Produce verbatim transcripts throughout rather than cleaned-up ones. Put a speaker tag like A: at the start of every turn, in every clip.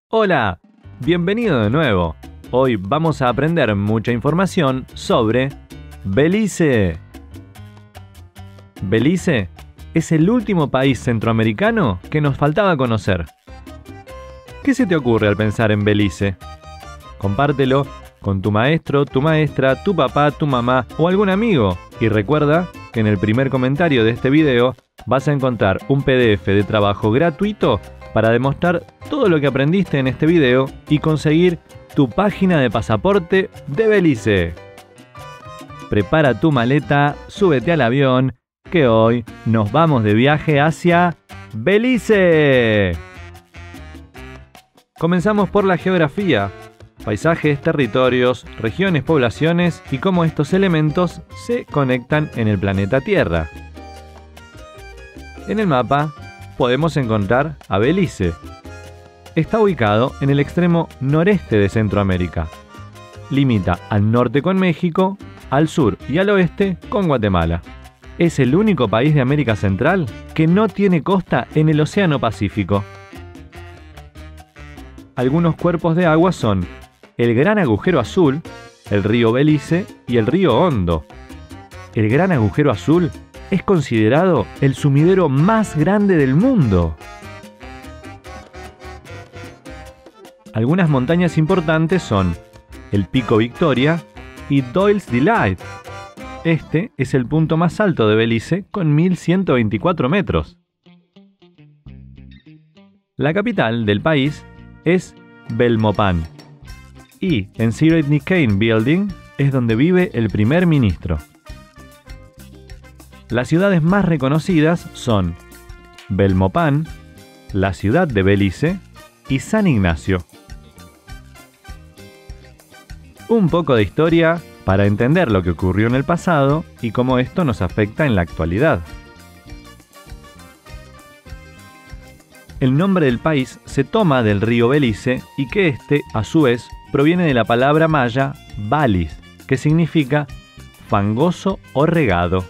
A: Hola, bienvenido de nuevo. Hoy vamos a aprender mucha información sobre Belice. Belice es el último país centroamericano que nos faltaba conocer. ¿Qué se te ocurre al pensar en Belice? Compártelo con tu maestro, tu maestra, tu papá, tu mamá o algún amigo. Y recuerda que en el primer comentario de este video vas a encontrar un P D F de trabajo gratuito para demostrar todo lo que aprendiste en este video y conseguir tu página de pasaporte de Belice. Prepara tu maleta, súbete al avión, que hoy nos vamos de viaje hacia Belice. Comenzamos por la geografía, paisajes, territorios, regiones, poblaciones y cómo estos elementos se conectan en el planeta Tierra. En el mapa podemos encontrar a Belice. Está ubicado en el extremo noreste de Centroamérica. Limita al norte con México, al sur y al oeste con Guatemala. Es el único país de América Central que no tiene costa en el Océano Pacífico. Algunos cuerpos de agua son el Gran Agujero Azul, el río Belice y el río Hondo. El Gran Agujero Azul es considerado el sumidero más grande del mundo. Algunas montañas importantes son el Pico Victoria y Doyle's Delight. Este es el punto más alto de Belice con mil ciento veinticuatro metros. La capital del país es Belmopan y en Sidney Kane Building es donde vive el primer ministro. Las ciudades más reconocidas son Belmopan, la ciudad de Belice y San Ignacio. Un poco de historia para entender lo que ocurrió en el pasado y cómo esto nos afecta en la actualidad. El nombre del país se toma del río Belice y que este, a su vez, proviene de la palabra maya balis, que significa fangoso o regado.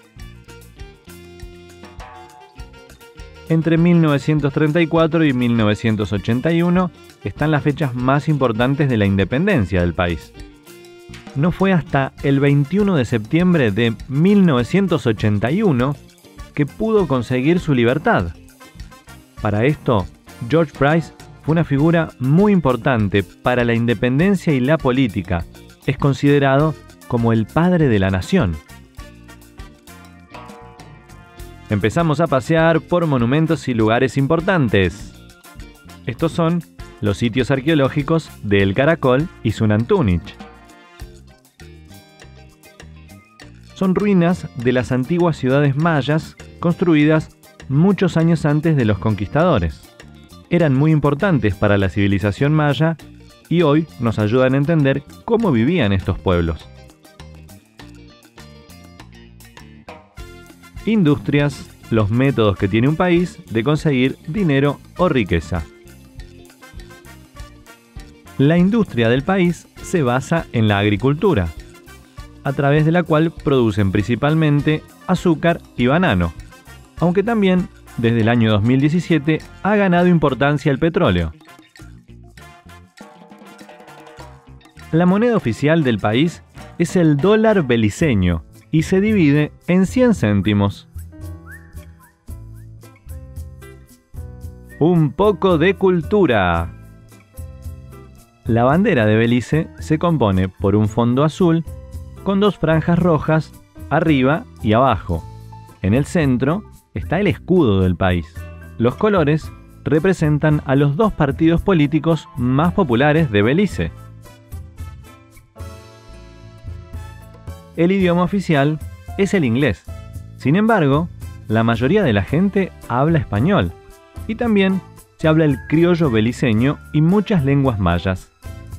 A: Entre mil novecientos treinta y cuatro y mil novecientos ochenta y uno están las fechas más importantes de la independencia del país. No fue hasta el veintiuno de septiembre de mil novecientos ochenta y uno que pudo conseguir su libertad. Para esto, George Price fue una figura muy importante para la independencia y la política. Es considerado como el padre de la nación. Empezamos a pasear por monumentos y lugares importantes. Estos son los sitios arqueológicos de El Caracol y Xunantunich. Son ruinas de las antiguas ciudades mayas construidas muchos años antes de los conquistadores. Eran muy importantes para la civilización maya y hoy nos ayudan a entender cómo vivían estos pueblos. Industrias, los métodos que tiene un país de conseguir dinero o riqueza. La industria del país se basa en la agricultura, a través de la cual producen principalmente azúcar y banano, aunque también desde el año dos mil diecisiete ha ganado importancia el petróleo. La moneda oficial del país es el dólar beliceño y se divide en cien céntimos. Un poco de cultura. La bandera de Belice se compone por un fondo azul con dos franjas rojas arriba y abajo. En el centro está el escudo del país. Los colores representan a los dos partidos políticos más populares de Belice. El idioma oficial es el inglés. Sin embargo, la mayoría de la gente habla español y también se habla el criollo beliceño y muchas lenguas mayas.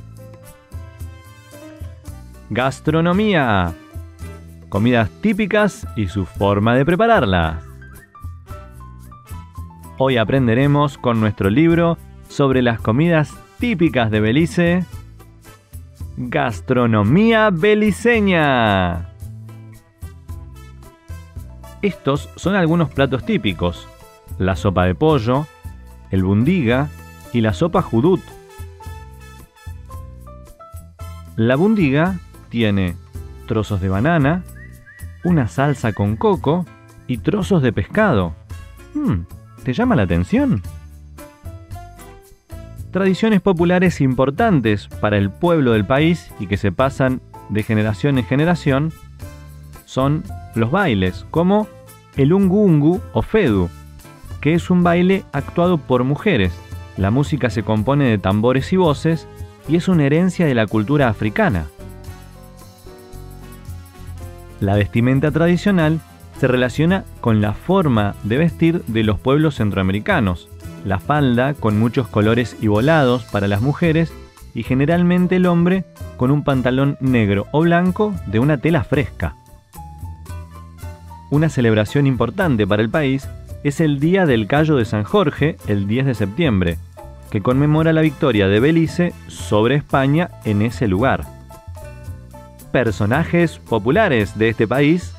A: Gastronomía. Comidas típicas y su forma de prepararlas. Hoy aprenderemos con nuestro libro sobre las comidas típicas de Belice. Gastronomía beliceña. Estos son algunos platos típicos: la sopa de pollo, el bundiga y la sopa judut. La bundiga tiene trozos de banana, una salsa con coco y trozos de pescado. Hmm, ¿te llama la atención? Tradiciones populares importantes para el pueblo del país y que se pasan de generación en generación son los bailes, como el ungu ungu o fedu, que es un baile actuado por mujeres. La música se compone de tambores y voces y es una herencia de la cultura africana. La vestimenta tradicional se relaciona con la forma de vestir de los pueblos centroamericanos. La falda con muchos colores y volados para las mujeres y generalmente el hombre con un pantalón negro o blanco de una tela fresca. Una celebración importante para el país es el Día del Cayo de San Jorge, el diez de septiembre, que conmemora la victoria de Belice sobre España en ese lugar. Personajes populares de este país.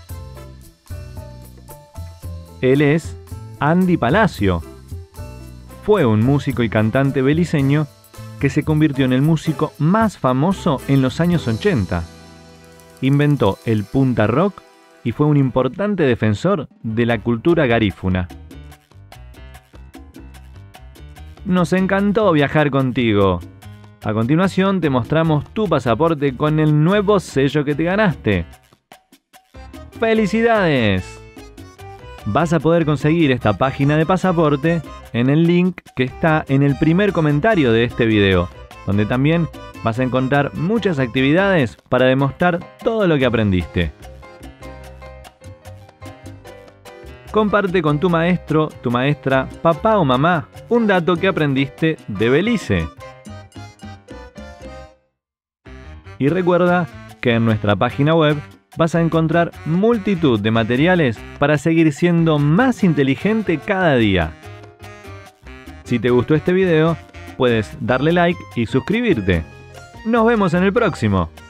A: Él es Andy Palacio. Fue un músico y cantante beliceño que se convirtió en el músico más famoso en los años ochenta. Inventó el punta rock y fue un importante defensor de la cultura garífuna. Nos encantó viajar contigo. A continuación te mostramos tu pasaporte con el nuevo sello que te ganaste. ¡Felicidades! Vas a poder conseguir esta página de pasaporte en el link que está en el primer comentario de este video, donde también vas a encontrar muchas actividades para demostrar todo lo que aprendiste. Comparte con tu maestro, tu maestra, papá o mamá un dato que aprendiste de Belice. Y recuerda que en nuestra página web vas a encontrar multitud de materiales para seguir siendo más inteligente cada día. Si te gustó este video, puedes darle like y suscribirte. Nos vemos en el próximo.